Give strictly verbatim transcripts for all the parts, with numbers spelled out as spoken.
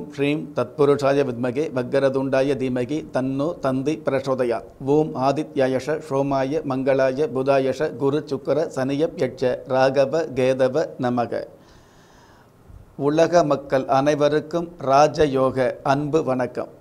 ஸ்ரீம் தத்புருஷாய வித்மகே வக்கரதுண்டாய தீமகி தன்னோ தந்தி பிரசோதயாத். ஓம் ஆதித்யாயஷ சோமாய மங்களாய புதாயஷ குரு சுக்கர சனியப் யட்ச ராகவ கேதவ நமக. உலக மக்கள் அனைவருக்கும் ராஜயோக அன்பு வணக்கம்.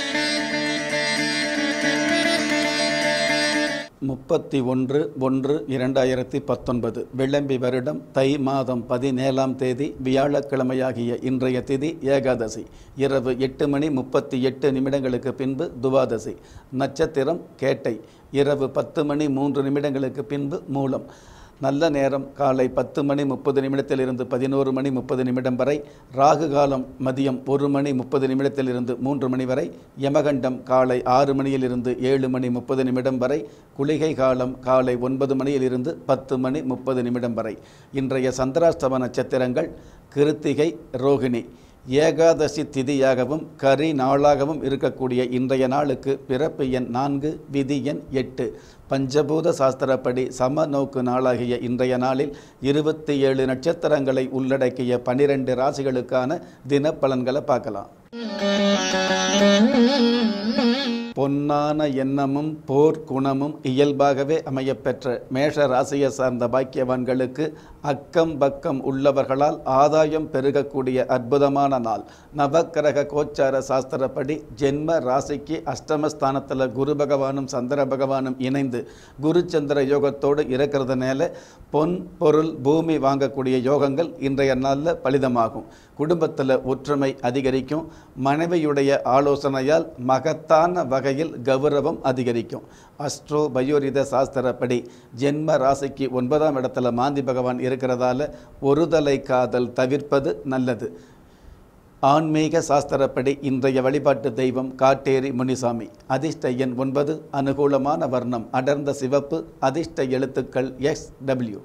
முப்பத்தி ஒன்று ஒன்று இரண்டாயிரத்தி பத்தொன்பது விளம்பி வருடம் தை மாதம் பதினேழாம் தேதி வியாழக்கிழமையாகிய இன்றைய திதி ஏகாதசி. இரவு எட்டு மணி முப்பத்தி எட்டு நிமிடங்களுக்கு பின்பு துவாதசி. நட்சத்திரம் கேட்டை. இரவு பத்து மணி மூன்று நிமிடங்களுக்கு பின்பு மூலம். நல்ல நேரம் காலை பத்து மணி முப்பது நிமிடத்தில் இருந்து பதினோரு மணி முப்பது நிமிடம் வரை. ராகு காலம் மதியம் ஒரு மணி முப்பது நிமிடத்தில் இருந்து மூன்று மணி வரை. யமகண்டம் காலை ஆறு மணியிலிருந்து ஏழு மணி முப்பது நிமிடம் வரை. குளிகை காலம் காலை ஒன்பது மணியிலிருந்து பத்து மணி முப்பது நிமிடம் வரை. இன்றைய சந்திராஷ்டம நட்சத்திரங்கள் கிருத்திகை, ரோகிணி. ஏகாதசி திதியாகவும் கரி நாளாகவும் இருக்கக்கூடிய இன்றைய நாளுக்கு பிறப்பு எண் நான்கு, விதி எண் எட்டு. பஞ்சபூத சாஸ்திரப்படி சம நோக்கு நாளாகிய இன்றைய நாளில் இருபத்தி ஏழு நட்சத்திரங்களை உள்ளடக்கிய பனிரெண்டு ராசிகளுக்கான தினப்பலன்களை பார்க்கலாம். பொன்னான எண்ணமும் போர் குணமும் இயல்பாகவே அமையப்பெற்ற மேஷ ராசியை சார்ந்த பாக்கியவான்களுக்கு அக்கம் பக்கம் உள்ளவர்களால் ஆதாயம் பெருகக்கூடிய அற்புதமான நாள். நவக்கிரக கோச்சார சாஸ்திரப்படி ஜென்ம ராசிக்கு அஷ்டமஸ்தானத்தில் குரு பகவானும் சந்திர பகவானும் இணைந்து குரு சந்திர யோகத்தோடு இருக்கிறதுனால பொன் பொருள் பூமி வாங்கக்கூடிய யோகங்கள் இன்றைய நாளில் பலிதமாகும். குடும்பத்தில் ஒற்றுமை அதிகரிக்கும். மனைவியுடைய ஆலோசனையால் மகத்தான வகையில் கௌரவம் அதிகரிக்கும். அஸ்ட்ரோ பயோரித சாஸ்திரப்படி ஜென்ம ராசிக்கு ஒன்பதாம் இடத்துல மாந்தி பகவான் இருக்கிறதால ஒருதலை காதல் தவிர்ப்பது நல்லது. ஆன்மீக சாஸ்திரப்படி இன்றைய வழிபாட்டு தெய்வம் காட்டேரி முனிசாமி. அதிர்ஷ்ட எண் ஒன்பது. அனுகூலமான வர்ணம் அடர்ந்த சிவப்பு. அதிர்ஷ்ட எழுத்துக்கள் எக்ஸ் டபிள்யூ.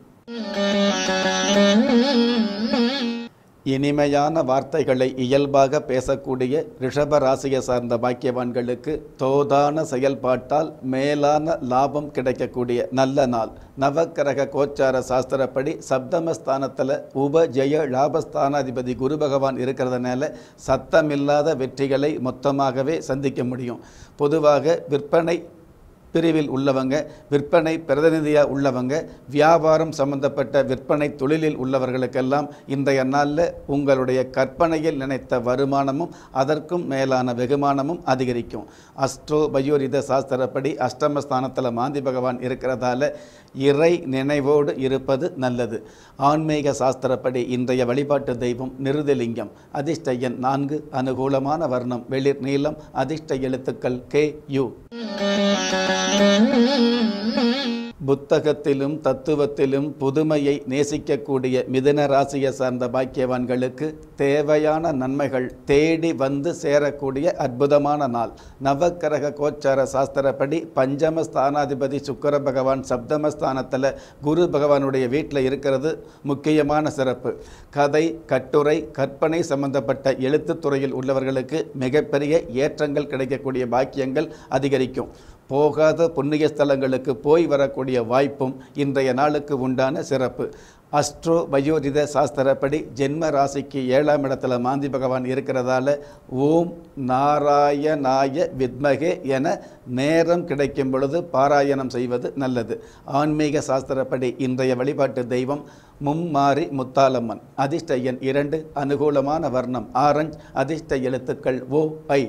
இனிமையான வார்த்தைகளை இயல்பாக பேசக்கூடிய ரிஷப ராசியை சார்ந்த பாக்கியவான்களுக்கு தோதான செயல்பாட்டால் மேலான லாபம் கிடைக்கக்கூடிய நல்ல நாள். நவக்கிரக கோச்சார சாஸ்திரப்படி சப்தமஸ்தானத்தில் உபஜய லாபஸ்தானாதிபதி குரு பகவான் இருக்கிறதுனால சத்தமில்லாத வெற்றிகளை மொத்தமாகவே சந்திக்க முடியும். பொதுவாக விற்பனை பிரிவில் உள்ளவங்க, விற்பனை பிரதிநிதியாக உள்ளவங்க, வியாபாரம் சம்பந்தப்பட்ட விற்பனை தொழிலில் உள்ளவர்களுக்கெல்லாம் இன்றைய நாளில் உங்களுடைய கற்பனையில் நினைத்த வருமானமும் அதற்கும் மேலான வெகுமானமும் அதிகரிக்கும். அஸ்ட்ரோ பயோரித சாஸ்திரப்படி அஷ்டமஸ்தானத்தில் மாந்தி பகவான் இருக்கிறதால இறை நினைவோடு இருப்பது நல்லது. ஆன்மீக சாஸ்திரப்படி இன்றைய வழிபாட்டு தெய்வம் நிருதலிங்கம். அதிர்ஷ்ட எண் நான்கு. அனுகூலமான வர்ணம் வெளிர் நீளம். அதிர்ஷ்ட எழுத்துக்கள் கே யு. புத்தகத்திலும் தத்துவத்திலும் புதுமையை நேசிக்கக்கூடிய மிதுன ராசியை சார்ந்த பாக்கியவான்களுக்கு தேவையான நன்மைகள் தேடி வந்து சேரக்கூடிய அற்புதமான நாள். நவக்கிரக கோச்சார சாஸ்திரப்படி பஞ்சம ஸ்தானாதிபதி சுக்கர பகவான் சப்தமஸ்தானத்தில் குரு பகவானுடைய வீட்டில் இருக்கிறது முக்கியமான சிறப்பு. கதை, கட்டுரை, கற்பனை சம்பந்தப்பட்ட எழுத்துத்துறையில் உள்ளவர்களுக்கு மிகப்பெரிய ஏற்றங்கள் கிடைக்கக்கூடிய பாக்கியங்கள் அதிகரிக்கும். போகாத புண்ணிய ஸ்தலங்களுக்கு போய் வரக்கூடிய வாய்ப்பும் இன்றைய நாளுக்கு உண்டான சிறப்பு. அஸ்ட்ரோ பயோரித சாஸ்திரப்படி ஜென்ம ராசிக்கு ஏழாம் இடத்துல மாந்தி பகவான் இருக்கிறதால ஓம் நாராயணாய வித்மகே என நேரம் கிடைக்கும் பொழுது பாராயணம் செய்வது நல்லது. ஆன்மீக சாஸ்திரப்படி இன்றைய வழிபாட்டு தெய்வம் மும்மாரி முத்தாலம்மன். அதிர்ஷ்ட எண் இரண்டு. அனுகூலமான வர்ணம் ஆரஞ்ச். அதிர்ஷ்ட எழுத்துக்கள் ஓ ஐ.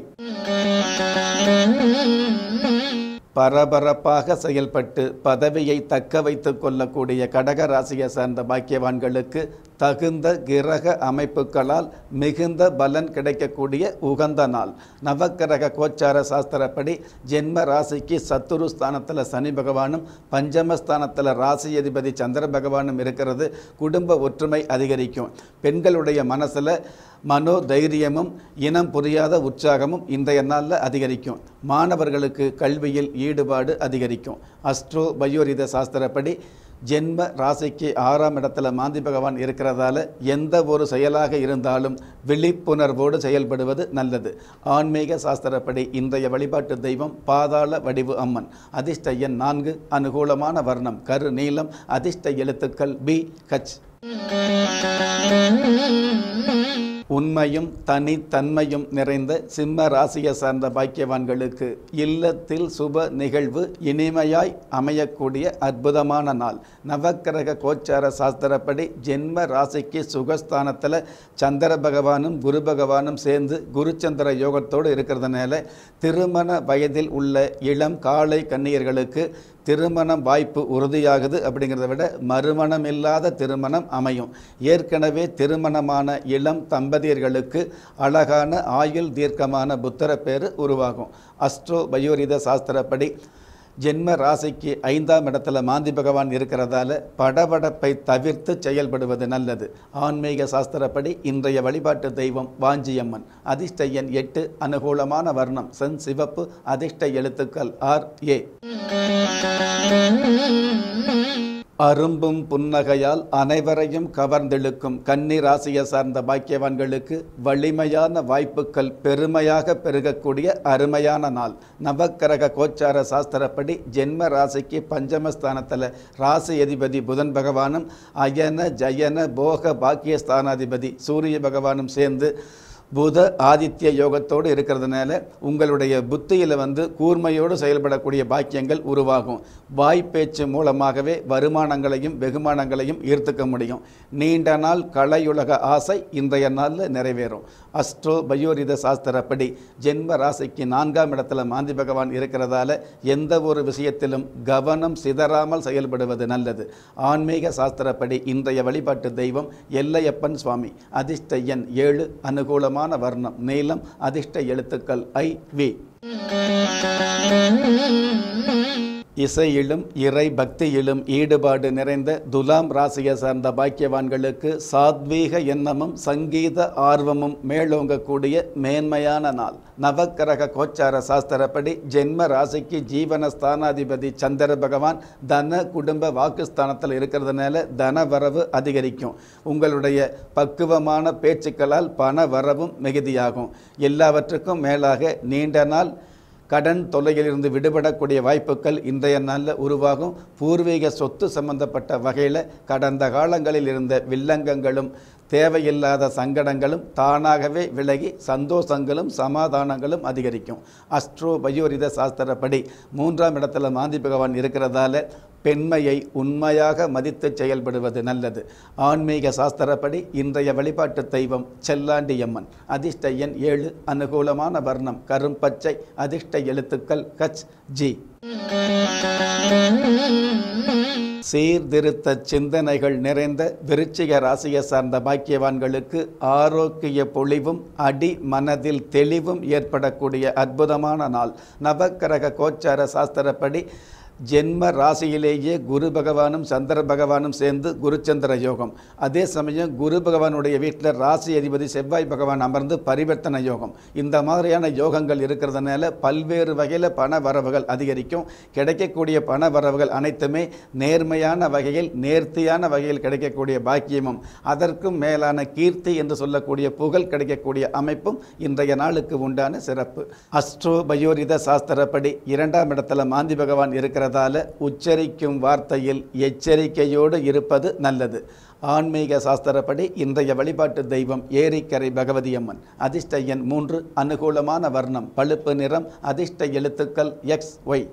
பரபரப்பாக செயல்பட்டு பதவியை தக்க வைத்து கொள்ளக்கூடிய கடக ராசியை சார்ந்த பாக்கியவான்களுக்கு தகுந்த கிரக அமைப்புகளால் மிகுந்த பலன் கிடைக்கக்கூடிய உகந்த நாள். நவக்கிரக கோச்சார சாஸ்திரப்படி ஜென்ம ராசிக்கு சத்துரு ஸ்தானத்தில் சனி பகவானும் பஞ்சமஸ்தானத்தில் ராசி அதிபதி சந்திர பகவானும் இருக்கிறது குடும்ப ஒற்றுமை அதிகரிக்கும். பெண்களுடைய மனசில் மனோ தைரியமும் இனம் புரியாத உற்சாகமும் இன்றைய நாளில் அதிகரிக்கும். மாணவர்களுக்கு கல்வியில் ஈடுபாடு அதிகரிக்கும். அஸ்ட்ரோ பயோரித சாஸ்திரப்படி ஜென்ம ராசிக்கு ஆறாம் இடத்துல மாந்தி பகவான் இருக்கிறதால எந்த ஒரு செயலாக இருந்தாலும் விழிப்புணர்வோடு செயல்படுவது நல்லது. ஆன்மீக சாஸ்திரப்படி இன்றைய வழிபாட்டு தெய்வம் பாதாள வடிவு அம்மன். அதிர்ஷ்ட எண் நான்கு. அனுகூலமான வர்ணம் கரு நீலம். அதிர்ஷ்ட எழுத்துக்கள் பி ஹச். உண்மையும் தனித்தன்மையும் நிறைந்த சிம்ம ராசியை சார்ந்த பாக்கியவான்களுக்கு இல்லத்தில் சுப நிகழ்வு இனிமையாய் அமையக்கூடிய அற்புதமான நாள். நவக்கிரக கோச்சார சாஸ்திரப்படி ஜென்ம ராசிக்கு சுகஸ்தானத்தில் சந்திர பகவானும் குரு பகவானும் சேர்ந்து குருச்சந்திர யோகத்தோடு இருக்கிறதுனால திருமண வயதில் உள்ள இளம் காளை கன்னியர்களுக்கு திருமணம் வாய்ப்பு உறுதியாகுது. அப்படிங்கிறத விட மறுமணம் இல்லாத திருமணம் அமையும். ஏற்கனவே திருமணமான இளம் தம்பதியர்களுக்கு அழகான ஆயுள் தீர்க்கமான புத்திர பேரு உருவாகும். அஸ்ட்ரோ பயோரித சாஸ்திரப்படி ஜென்ம ராசிக்கு ஐந்தாம் இடத்துல மாந்தி பகவான் இருக்கிறதால படபடப்பை தவிர்த்து செயல்படுவது நல்லது. ஆன்மீக சாஸ்திரப்படி இன்றைய வழிபாட்டு தெய்வம் வாஞ்சியம்மன். அதிர்ஷ்ட எண் எட்டு. அனுகூலமான வர்ணம் சென் சிவப்பு. அதிர்ஷ்ட எழுத்துக்கள் ஆர் ஏ. அரும்பும் புன்னகையால் அனைவரையும் கவர்ந்தெழுக்கும் கன்னி ராசியை சார்ந்த பாக்கியவான்களுக்கு வலிமையான வாய்ப்புகள் பெருமையாக பெருகக்கூடிய அருமையான நாள். நவக்கிரக கோச்சார சாஸ்திரப்படி ஜென்ம ராசிக்கு பஞ்சமஸ்தானத்தில் ராசி அதிபதி புதன் பகவானும் அயன ஜயன போக பாக்கியஸ்தானாதிபதி சூரிய பகவானும் சேர்ந்து புத ஆதித்ய யோகத்தோடு இருக்கிறதுனால உங்களுடைய புத்தியில் வந்து கூர்மையோடு செயல்படக்கூடிய பாக்கியங்கள் உருவாகும். வாய்ப்பேச்சு மூலமாகவே வருமானங்களையும் வெகுமானங்களையும் ஈர்த்துக்க முடியும். நீண்ட நாள் கலையுலக ஆசை இன்றைய நாளில் நிறைவேறும். அஸ்ட்ரோ பயோரித சாஸ்திரப்படி ஜென்ம ராசிக்கு நான்காம் இடத்துல மாந்தி பகவான் இருக்கிறதால எந்த ஒரு விஷயத்திலும் கவனம் சிதறாமல் செயல்படுவது நல்லது. ஆன்மீக சாஸ்திரப்படி இன்றைய வழிபாட்டு தெய்வம் எல்லையப்பன் சுவாமி. அதிர்ஷ்ட எண் ஏழு. அனுகூலமான வர்ணம் நீலம். அதிர்ஷ்ட எழுத்துக்கள் ஐ வி. இசையிலும் இறை பக்தியிலும் ஈடுபாடு நிறைந்த துலாம் ராசியை சார்ந்த பாக்கியவான்களுக்கு சாத்வீக எண்ணமும் சங்கீத ஆர்வமும் மேலோங்கக்கூடிய மேன்மையான நாள். நவக்கிரக கோச்சார சாஸ்திரப்படி ஜென்ம ராசிக்கு ஜீவன ஸ்தானாதிபதி சந்திர பகவான் தன குடும்ப வாக்குஸ்தானத்தில் இருக்கிறதுனால தன வரவு அதிகரிக்கும். உங்களுடைய பக்குவமான பேச்சுக்களால் பண வரவும் மிகுதியாகும். எல்லாவற்றுக்கும் மேலாக நீண்ட நாள் கடன் தொல்லையிலிருந்து விடுபடக்கூடிய வாய்ப்புகள் இன்றைய நாளில் உருவாகும். பூர்வீக சொத்து சம்பந்தப்பட்ட வகையில் கடந்த காலங்களில் இருந்த வில்லங்கங்களும் தேவையில்லாத சங்கடங்களும் தானாகவே விலகி சந்தோஷங்களும் சமாதானங்களும் அதிகரிக்கும். அஸ்ட்ரோ பயோரித சாஸ்திரப்படி மூன்றாம் இடத்துல மாந்தி பகவான் இருக்கிறதால பெண்மையை உண்மையாக மதித்து செயல்படுவது நல்லது. ஆன்மீக சாஸ்திரப்படி இன்றைய வழிபாட்டு தெய்வம் செல்லாண்டியம்மன். அதிர்ஷ்ட எண் ஏழு. அனுகூலமான வர்ணம் கரும்பச்சை. அதிர்ஷ்ட எழுத்துக்கள் கச் ஜி. சீர்திருத்த சிந்தனைகள் நிறைந்த விருச்சிக ராசியை சார்ந்த பாக்கியவான்களுக்கு ஆரோக்கிய பொலிவும் அடி மனதில் தெளிவும் ஏற்படக்கூடிய அற்புதமான நாள். நவக்கிரக கோச்சார சாஸ்திரப்படி ஜென்ம ராசியிலேயே குரு பகவானும் சந்திர பகவானும் சேர்ந்து குருச்சந்திர யோகம். அதே சமயம் குரு பகவானுடைய வீட்டில் ராசி அதிபதி செவ்வாய் பகவான் அமர்ந்து பரிவர்த்தனை யோகம். இந்த மாதிரியான யோகங்கள் இருக்கிறதுனால பல்வேறு வகையில் பண வரவுகள் அதிகரிக்கும். கிடைக்கக்கூடிய பண வரவுகள் அனைத்துமே நேர்மையான வகையில் நேர்த்தியான வகையில் கிடைக்கக்கூடிய பாக்கியமும் அதற்கும் மேலான கீர்த்தி என்று சொல்லக்கூடிய புகழ் கிடைக்கக்கூடிய அமைப்பும் இன்றைய நாளுக்கு உண்டான சிறப்பு. அஸ்ட்ரோ பயோரித சாஸ்திரப்படி இரண்டாம் இடத்துல மாந்தி பகவான் இருக்கிற உச்சரிக்கும் வார்த்தையில் எச்சரிக்கையோடு இருப்பது நல்லது. ஆன்மீக சாஸ்திரப்படி இன்றைய வழிபாட்டு தெய்வம் ஏரிக்கரை பகவதி அம்மன். அதிர்ஷ்ட எண் மூன்று. அனுகூலமான வர்ணம் பழுப்பு நிறம். அதிர்ஷ்ட எழுத்துக்கள் எக்ஸ் ஒய்.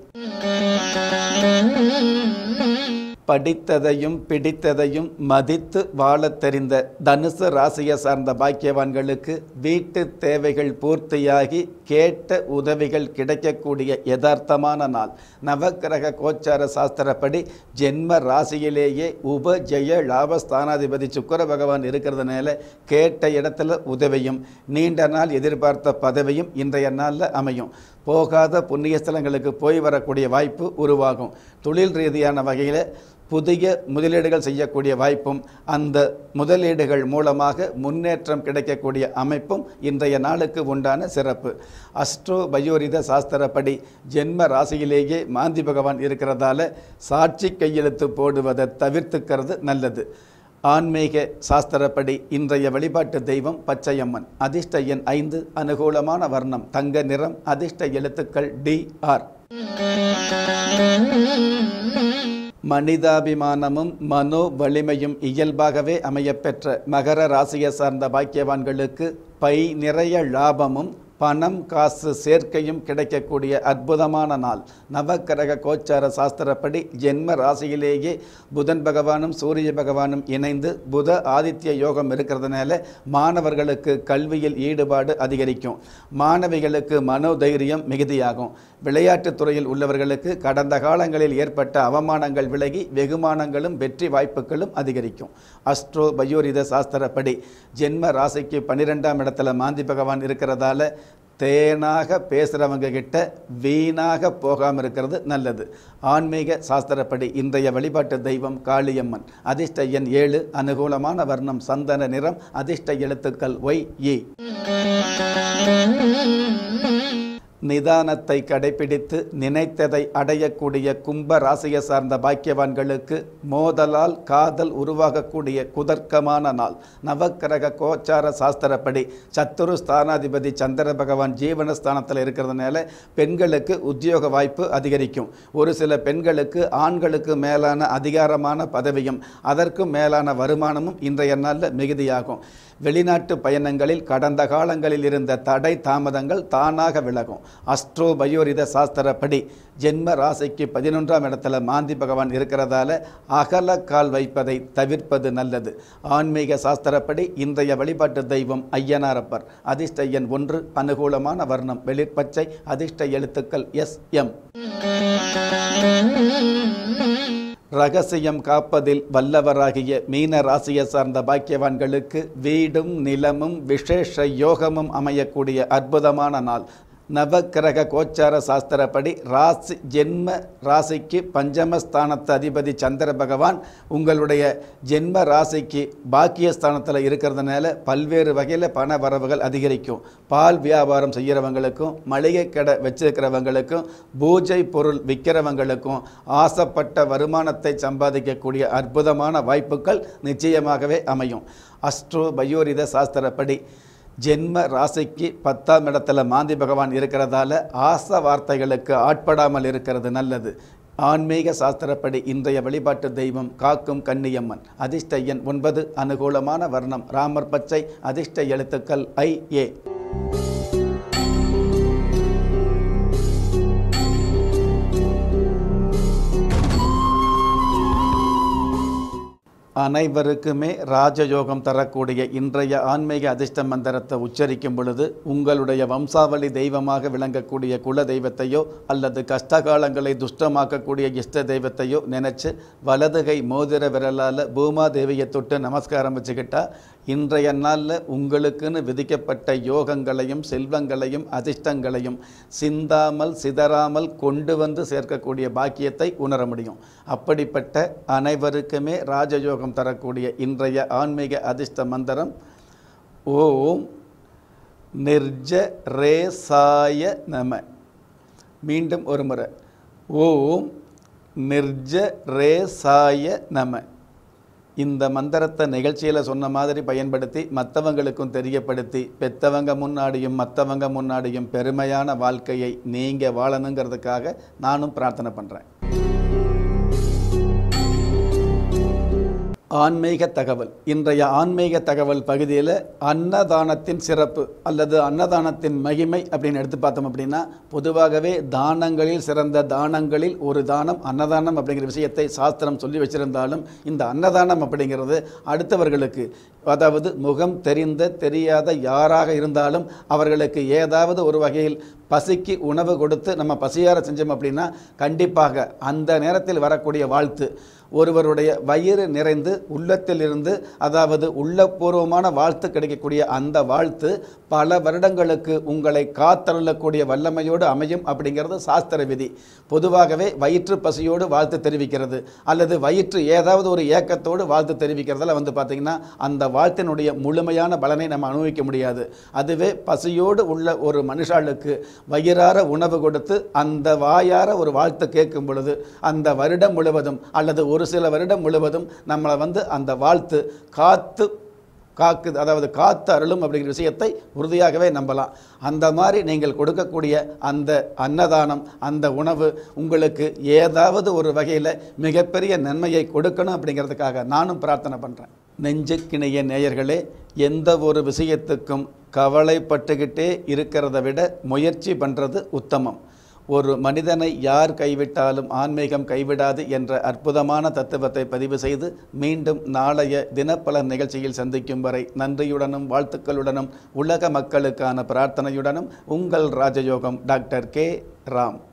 படித்ததையும் பிடித்ததையும் மதித்து வாழத் தெரிந்த தனுசு ராசியை சார்ந்த பாக்கியவான்களுக்கு வீட்டு தேவைகள் பூர்த்தியாகி கேட்ட உதவிகள் கிடைக்கக்கூடிய யதார்த்தமான நாள். நவக்கிரக கோச்சார சாஸ்திரப்படி ஜென்ம ராசியிலேயே உபஜெய லாபஸ்தானாதிபதி சுக்கிர பகவான் இருக்கிறதுனால கேட்ட இடத்துல உதவியும் நீண்ட நாள் எதிர்பார்த்த பதவியும் இன்றைய நாளில் அமையும். போகாத புண்ணிய ஸ்தலங்களுக்கு போய் வரக்கூடிய வாய்ப்பு உருவாகும். தொழில் ரீதியான வகையில் புதிய முதலீடுகள் செய்யக்கூடிய வாய்ப்பும் அந்த முதலீடுகள் மூலமாக முன்னேற்றம் கிடைக்கக்கூடிய அமைப்பும் இன்றைய நாளுக்கு உண்டான சிறப்பு. அஸ்ட்ரோ பயோரித சாஸ்திரப்படி ஜென்ம ராசியிலேயே மாந்தி பகவான் இருக்கிறதால சாட்சி கையெழுத்து போடுவதை தவிர்த்துக்கிறது நல்லது. ஆன்மீக சாஸ்திரப்படி இன்றைய வழிபாட்டு தெய்வம் பச்சையம்மன். அதிர்ஷ்ட எண் ஐந்து. அனுகூலமான வர்ணம் தங்க நிறம். அதிர்ஷ்ட எழுத்துக்கள் டி ஆர். மனிதாபிமானமும் மனோ வலிமையும் இயல்பாகவே அமையப்பெற்ற மகர ராசியை சார்ந்த பாக்கியவான்களுக்கு பை நிறைய லாபமும் பணம் காசு சேர்க்கையும் கிடைக்கக்கூடிய அற்புதமான நாள். நவக்கிரக கோச்சார சாஸ்திரப்படி ஜென்ம ராசியிலேயே புதன் பகவானும் சூரிய பகவானும் இணைந்து புத ஆதித்ய யோகம் இருக்கிறதுனால மாணவர்களுக்கு கல்வியில் ஈடுபாடு அதிகரிக்கும். மாணவிகளுக்கு மனோதைரியம் மிகுதியாகும். விளையாட்டுத் துறையில் உள்ளவர்களுக்கு கடந்த காலங்களில் ஏற்பட்ட அவமானங்கள் விலகி வெகுமானங்களும் வெற்றி வாய்ப்புகளும் அதிகரிக்கும். அஸ்ட்ரோ பயோரித சாஸ்திரப்படி ஜென்ம ராசிக்கு பன்னிரெண்டாம் இடத்துல மாந்தி பகவான் இருக்கிறதால தேனாக பேசுகிறவங்க கிட்ட வீணாக போகாமல் இருக்கிறது நல்லது. ஆன்மீக சாஸ்திரப்படி இன்றைய வழிபாட்டு தெய்வம் காளியம்மன். அதிர்ஷ்ட எண் ஏழு. அனுகூலமான வர்ணம் சந்தன நிறம். அதிர்ஷ்ட எழுத்துக்கள் ஒய் இ. நிதானத்தை கடைபிடித்து நினைத்ததை அடையக்கூடிய கும்ப ராசியை சார்ந்த பாக்கியவான்களுக்கு மோதலால் காதல் உருவாகக்கூடிய குதர்க்கமான நாள். நவக்கிரக கோச்சார சாஸ்திரப்படி சத்துரு ஸ்தானாதிபதி சந்திர பகவான் ஜீவனஸ்தானத்தில் இருக்கிறதுனால பெண்களுக்கு உத்தியோக வாய்ப்பு அதிகரிக்கும். ஒரு சில பெண்களுக்கு ஆண்களுக்கு மேலான அதிகாரமான பதவியும் அதற்கும் மேலான வருமானமும் இன்றைய நாளில் மிகுதியாகும். வெளிநாட்டு பயணங்களில் கடந்த காலங்களில் இருந்த தடை தாமதங்கள் தானாக விலகும். அஸ்ட்ரோ பயோரித சாஸ்திரப்படி ஜென்ம ராசிக்கு பதினொன்றாம் இடத்துல மாந்தி பகவான் இருக்கிறதால அகல கால் வைப்பதை தவிர்ப்பது நல்லது. ஆன்மீக சாஸ்திரப்படி இன்றைய வழிபாட்டு தெய்வம் ஐயனாரப்பர். அதிர்ஷ்ட எண் ஒன்று. அனுகூலமான வர்ணம் வெளிர்பச்சை. அதிர்ஷ்ட எழுத்துக்கள் எஸ் எம். ரகசியம் காப்பதில் வல்லவராகிய மீன ராசியை சார்ந்த பாக்கியவான்களுக்கு வீடும் நிலமும் விசேஷ யோகமும் அமையக்கூடிய அற்புதமான நாள். நவக்கிரக கோச்சார சாஸ்திரப்படி ராசி ஜென்ம ராசிக்கு பஞ்சமஸ்தானத்து அதிபதி சந்திர பகவான் உங்களுடைய ஜென்ம ராசிக்கு பாக்கியஸ்தானத்தில் இருக்கிறதுனால பல்வேறு வகையில் பண வரவுகள் அதிகரிக்கும். பால் வியாபாரம் செய்கிறவங்களுக்கும் மளிகை கடை வச்சிருக்கிறவங்களுக்கும் பூஜை பொருள் விற்கிறவங்களுக்கும் ஆசைப்பட்ட வருமானத்தை சம்பாதிக்கக்கூடிய அற்புதமான வாய்ப்புகள் நிச்சயமாகவே அமையும். அஸ்ட்ரோ பயோரித சாஸ்திரப்படி ஜென்ம ராசிக்கு பத்தாம் இடத்துல மாந்தி பகவான் இருக்கிறதால ஆசை வார்த்தைகளுக்கு ஆட்படாமல் இருக்கிறது நல்லது. ஆன்மீக சாஸ்திரப்படி இன்றைய வழிபாட்டு தெய்வம் காக்கும் கன்னியம்மன். அதிர்ஷ்ட எண் ஒன்பது. அனுகூலமான வர்ணம் ராமர் பச்சை. அதிர்ஷ்ட எழுத்துக்கள் ஐ ஏ. அனைவருக்குமே ராஜயோகம் தரக்கூடிய இன்றைய ஆன்மீக அதிர்ஷ்ட மந்திரத்தை உச்சரிக்கும் பொழுது உங்களுடைய வம்சாவளி தெய்வமாக விளங்கக்கூடிய குல தெய்வத்தையோ அல்லது கஷ்டகாலங்களை துஷ்டமாக்கக்கூடிய இஷ்ட தெய்வத்தையோ நினைச்சு வலதுகை மோதிர விரலால் பூமாதேவியை தொட்டு நமஸ்காரம் வச்சுக்கிட்டா இன்றைய நாளில் உங்களுக்குன்னு விதிக்கப்பட்ட யோகங்களையும் செல்வங்களையும் அதிர்ஷ்டங்களையும் சிந்தாமல் சிதறாமல் கொண்டு வந்து சேர்க்கக்கூடிய பாக்கியத்தை உணர முடியும். அப்படிப்பட்ட அனைவருக்குமே ராஜயோகம் தரக்கூடிய இன்றைய ஆன்மீக அதிர்ஷ்ட மந்திரம் ஓம் நிர்ஜரேசாய நம. மீண்டும் ஒரு முறை ஓம் நிர்ஜரேசாய நம. இந்த மந்திரத்தை நிகழ்ச்சியில் சொன்ன மாதிரி பயன்படுத்தி மற்றவங்களுக்கும் தெரியப்படுத்தி பெற்றவங்க முன்னாடியும் மற்றவங்க முன்னாடியும் பெருமையான வாழ்க்கையை நீங்கள் வாழணுங்கிறதுக்காக நானும் பிரார்த்தனை பண்ணுறேன். ஆன்மீக தகவல். இன்றைய ஆன்மீக தகவல் பகுதியில் அன்னதானத்தின் சிறப்பு அல்லது அன்னதானத்தின் மகிமை அப்படின்னு எடுத்து பார்த்தோம் அப்படின்னா பொதுவாகவே தானங்களில் சிறந்த தானங்களில் ஒரு தானம் அன்னதானம் அப்படிங்கிற விஷயத்தை சாஸ்திரம் சொல்லி வச்சிருந்தாலும் இந்த அன்னதானம் அப்படிங்கிறது அடுத்தவர்களுக்கு அதாவது முகம் தெரிந்த தெரியாத யாராக இருந்தாலும் அவர்களுக்கு ஏதாவது ஒரு வகையில் பசிக்கு உணவு கொடுத்து நம்ம பசியார செஞ்சோம் அப்படின்னா கண்டிப்பாக அந்த நேரத்தில் வரக்கூடிய வாழ்த்து ஒருவருடைய வயிறு நிறைந்து உள்ளத்தில் இருந்து அதாவது உள்ளபூர்வமான வாழ்த்து கிடைக்கக்கூடிய அந்த வாழ்த்து பல வருடங்களுக்கு உங்களை காத்தருளக்கூடிய வல்லமையோடு அமையும் அப்படிங்கிறது சாஸ்திர விதி. பொதுவாகவே வயிற்று பசியோடு வாழ்த்து தெரிவிக்கிறது அல்லது வயிற்று ஏதாவது ஒரு ஏக்கத்தோடு வாழ்த்து தெரிவிக்கிறதால வந்து பார்த்திங்கன்னா அந்த வாழ்த்தினுடைய முழுமையான பலனை நம்ம அனுபவிக்க முடியாது. அதுவே பசியோடு உள்ள ஒரு மனுஷாளுக்கு வயிறார உணவு கொடுத்து அந்த வாயார ஒரு வாழ்த்து கேட்கும் பொழுது அந்த வருடம் முழுவதும் அல்லது ஒரு சில வருடம் முழுவதும் நம்மளை வந்து அந்த வாழ்த்து காத்து காக்குது, அதாவது காத்து அருளும் அப்படிங்கிற விஷயத்தை உறுதியாகவே நம்பலாம். அந்த மாதிரி நீங்கள் கொடுக்கக்கூடிய அந்த அன்னதானம், அந்த உணவு உங்களுக்கு ஏதாவது ஒரு வகையில் மிகப்பெரிய நன்மையை கொடுக்கணும் அப்படிங்கிறதுக்காக நானும் பிரார்த்தனை பண்ணுறேன். நெஞ்சுக்கிணைய நேயர்களே, எந்த ஒரு விஷயத்துக்கும் கவலைப்பட்டுக்கிட்டே இருக்கிறத விட முயற்சி பண்ணுறது உத்தமம். ஒரு மனிதனை யார் கைவிட்டாலும் ஆன்மீகம் கைவிடாது என்ற அற்புதமான தத்துவத்தை பதிவு செய்து மீண்டும் நாளைய தினப்பலன் நிகழ்ச்சியில் சந்திக்கும் வரை நன்றியுடனும் வாழ்த்துக்களுடனும் உலக மக்களுக்கான பிரார்த்தனையுடனும் உங்கள் ராஜயோகம் டாக்டர் கே ராம்.